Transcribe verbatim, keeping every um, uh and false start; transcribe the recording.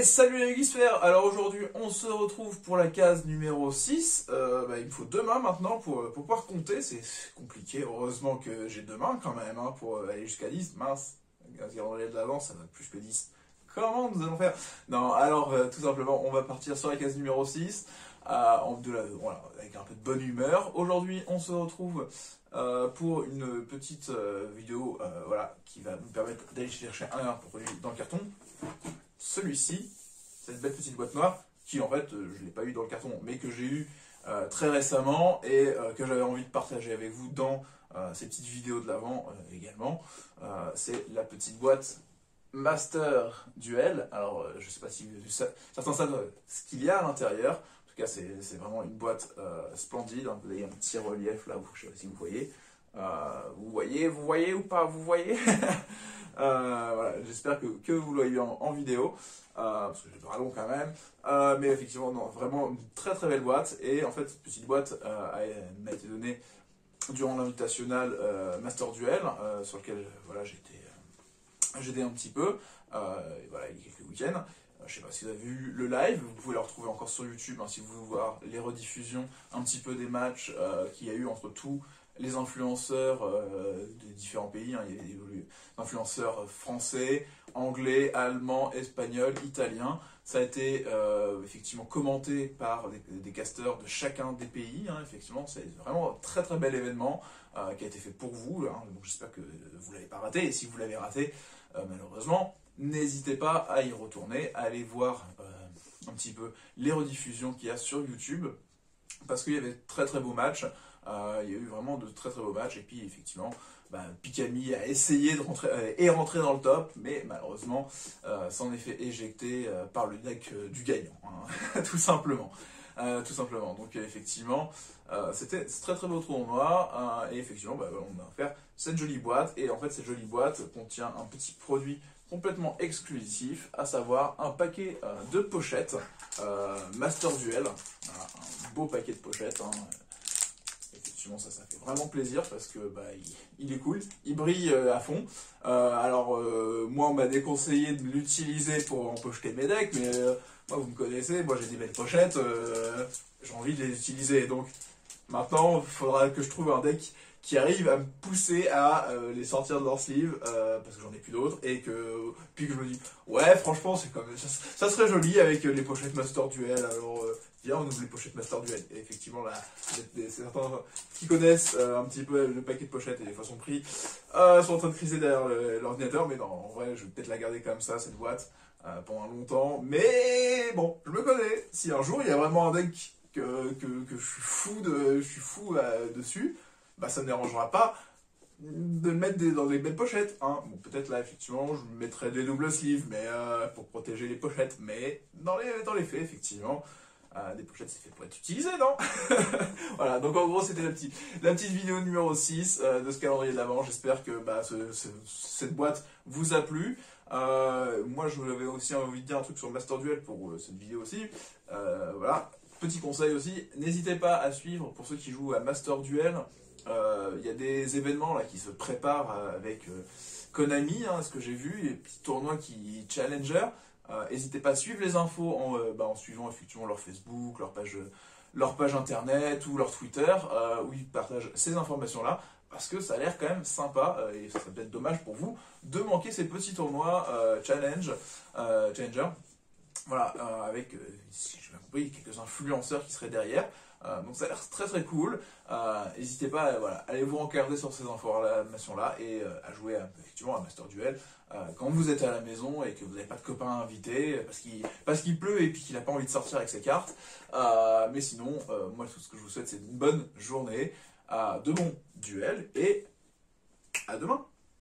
Et salut les Geeksphères. Alors aujourd'hui on se retrouve pour la case numéro six. Euh, bah, il me faut deux mains maintenant pour, pour pouvoir compter, c'est compliqué, heureusement que j'ai deux mains quand même hein, pour aller jusqu'à dix, mince, si on relève de l'avant ça va plus que dix. Comment nous allons faire? Non, alors euh, tout simplement on va partir sur la case numéro six, euh, en, de la, voilà, avec un peu de bonne humeur. Aujourd'hui on se retrouve euh, pour une petite euh, vidéo euh, voilà, qui va nous permettre d'aller chercher un produit dans le carton. Celui-ci, cette belle petite boîte noire, qui en fait, euh, je ne l'ai pas eu dans le carton, mais que j'ai eu euh, très récemment et euh, que j'avais envie de partager avec vous dans euh, ces petites vidéos de l'avant euh, également. Euh, c'est la petite boîte Master Duel. Alors, euh, je ne sais pas si certains savent ce qu'il y a à l'intérieur. En tout cas, c'est vraiment une boîte euh, splendide. Vous avez un petit relief là, je ne sais pas si vous voyez. Euh, vous voyez, vous voyez ou pas, vous voyez. euh, voilà, j'espère que, que vous l'avez en, en vidéo, euh, parce que j'ai pas long quand même, euh, mais effectivement, non, vraiment une très très belle boîte, et en fait, cette petite boîte euh, m'a été donnée durant l'invitationnal euh, Master Duel, euh, sur lequel voilà, j'ai été euh, j'ai aidé un petit peu, euh, et voilà, il y a quelques week-ends. Je ne sais pas si vous avez vu le live, vous pouvez le retrouver encore sur YouTube hein, si vous voulez voir les rediffusions un petit peu des matchs euh, qu'il y a eu entre tous les influenceurs euh, des différents pays. Hein. Il y a des influenceurs français, anglais, allemands, espagnols, italiens. Ça a été euh, effectivement commenté par des, des casteurs de chacun des pays. Hein. Effectivement, c'est vraiment un très très bel événement euh, qui a été fait pour vous. Hein. J'espère que vous ne l'avez pas raté. Et si vous l'avez raté, euh, malheureusement, n'hésitez pas à y retourner, à aller voir euh, un petit peu les rediffusions qu'il y a sur YouTube, parce qu'il y avait de très très beaux matchs, euh, il y a eu vraiment de très très beaux matchs, et puis effectivement, bah, Pikami a essayé de rentrer, euh, et rentrer dans le top, mais malheureusement, euh, s'en est fait éjecter euh, par le deck euh, du gagnant, hein, tout simplement. Euh, tout simplement, donc effectivement, euh, c'était très très beau tournoi, euh, et effectivement, bah, on a offert cette jolie boîte, et en fait cette jolie boîte contient un petit produit complètement exclusif, à savoir un paquet euh, de pochettes euh, Master Duel, voilà, un beau paquet de pochettes, hein. Effectivement ça, ça fait vraiment plaisir parce que bah, il, il est cool, il brille euh, à fond. Euh, alors euh, moi on m'a déconseillé de l'utiliser pour empocheter mes decks, mais euh, moi vous me connaissez, moi j'ai des belles pochettes, euh, j'ai envie de les utiliser, donc maintenant il faudra que je trouve un deck qui arrive à me pousser à euh, les sortir de leur sleeve, euh, parce que j'en ai plus d'autres, et que puis que je me dis, ouais franchement c'est comme ça, ça serait joli avec euh, les pochettes Master Duel, alors euh, viens on ouvre les pochettes Master Duel, et effectivement là, c'est certains qui connaissent euh, un petit peu le paquet de pochettes et les façons prix, euh, sont en train de criser derrière l'ordinateur, mais non, en vrai je vais peut-être la garder comme ça, cette boîte, euh, pendant longtemps, mais bon, je me connais, si un jour il y a vraiment un deck que, que, que je suis fou, de, je suis fou euh, dessus, bah ça ne dérangera pas de le mettre des, dans des belles pochettes. Hein. Bon, peut-être là, effectivement, je mettrai des doubles sleeves mais, euh, pour protéger les pochettes, mais dans les, dans les faits, effectivement, euh, des pochettes, c'est fait pour être utilisé, non? Voilà, donc en gros, c'était la, petite, la petite vidéo numéro six euh, de ce calendrier de l'avant. J'espère que bah, ce, ce, cette boîte vous a plu. Euh, moi, je vous avais aussi envie de dire un truc sur le Master Duel pour euh, cette vidéo aussi. Euh, voilà. Petit conseil aussi, n'hésitez pas à suivre, pour ceux qui jouent à Master Duel, il euh, y a des événements là qui se préparent euh, avec euh, Konami, hein, ce que j'ai vu, et petits tournois qui Challenger. Euh, N'hésitez pas à suivre les infos en, euh, bah, en suivant effectivement leur Facebook, leur page, leur page internet ou leur Twitter, euh, où ils partagent ces informations-là, parce que ça a l'air quand même sympa, euh, et ça serait peut-être dommage pour vous de manquer ces petits tournois euh, challenge, euh, Challenger. Voilà, euh, avec, euh, si j'ai bien compris, quelques influenceurs qui seraient derrière. Euh, donc ça a l'air très très cool. Euh, N'hésitez pas à voilà, allez vous regarder sur ces informations-là et euh, à jouer à, effectivement à Master Duel euh, quand vous êtes à la maison et que vous n'avez pas de copains invités parce qu'il parce qu'il pleut et puis qu'il n'a pas envie de sortir avec ses cartes. Euh, mais sinon, euh, moi tout ce que je vous souhaite c'est une bonne journée, euh, de bons duels et à demain.